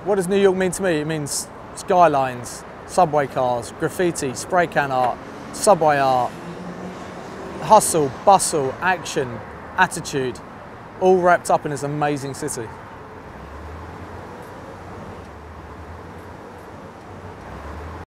What does New York mean to me? It means skylines, subway cars, graffiti, spray can art, subway art, hustle, bustle, action, attitude, all wrapped up in this amazing city.